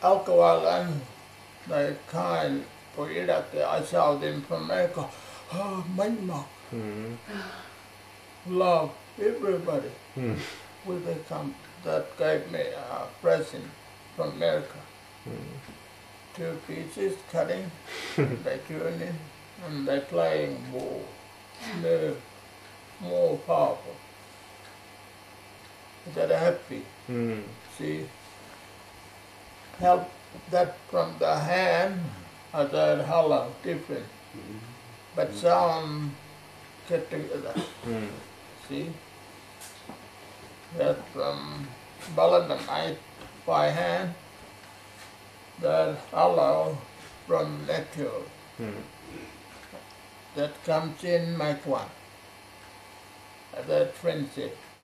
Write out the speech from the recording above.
alcohol and the kind for Yidaki, I saw them from America. Oh, Myanmar. Love everybody. When they come, that gave me a present from America. 2 pieces cutting, they tuning, and they playing more smooth, more powerful. They're happy. See, help that from the hand, that hollow, different, but sound get together. See, that from Balanamite by hand, that hollow from natural. That comes in make one. That friendship.